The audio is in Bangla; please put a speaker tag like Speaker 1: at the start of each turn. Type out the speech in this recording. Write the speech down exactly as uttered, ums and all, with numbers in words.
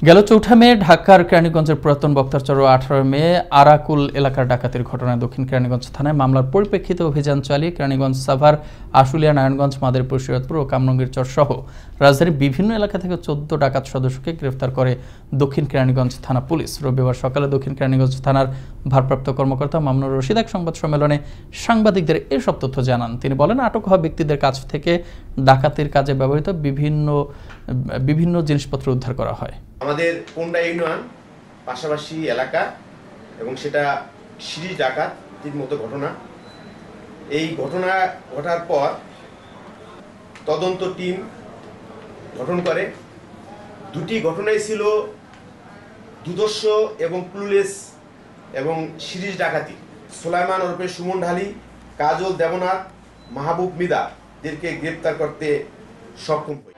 Speaker 1: গেল চৌঠা মে ঢাকার কেরানীগঞ্জের পুরাতন বক্তারচর ও আঠারো মে আরাকুল এলাকার ডাকাতির ঘটনায় দক্ষিণ কেরানীগঞ্জ থানায় মামলার পরিপ্রেক্ষিতে অভিযান চালিয়ে কেরানীগঞ্জ সাভার, আশুলিয়া, নারায়ণগঞ্জ, মাদারীপুর, শরীয়তপুর ও কামরাঙ্গীর চর সহ রাজধানীর বিভিন্ন এলাকা থেকে চোদ্দ ডাকাত সদস্যকে গ্রেফতার করে দক্ষিণ কেরানীগঞ্জ থানা পুলিশ। রবিবার সকালে দক্ষিণ কেরানীগঞ্জ থানার ভারপ্রাপ্ত কর্মকর্তা মামুনুর রশিদ এক সংবাদ সম্মেলনে সাংবাদিকদের এসব তথ্য জানান। তিনি বলেন, আটক হওয়া ব্যক্তিদের কাছ থেকে ডাকাতির কাজে ব্যবহৃত বিভিন্ন বিভিন্ন জিনিসপত্র উদ্ধার করা হয়।
Speaker 2: আমাদের কোন্ডা ইউনিয়ন পাশাপাশি এলাকা এবং সেটা সিরিজ ডাকাতির মতো ঘটনা। এই ঘটনা ঘটার পর তদন্ত টিম গঠন করে। দুটি ঘটনাই ছিল দুদর্শ এবং ক্লুলেস এবং সিরিজ ডাকাতি। সুলাইমান ওরফে সুমন ঢালি, কাজল দেবনাথ, মাহবুব মিদাদেরকে গ্রেপ্তার করতে সক্ষম হয়।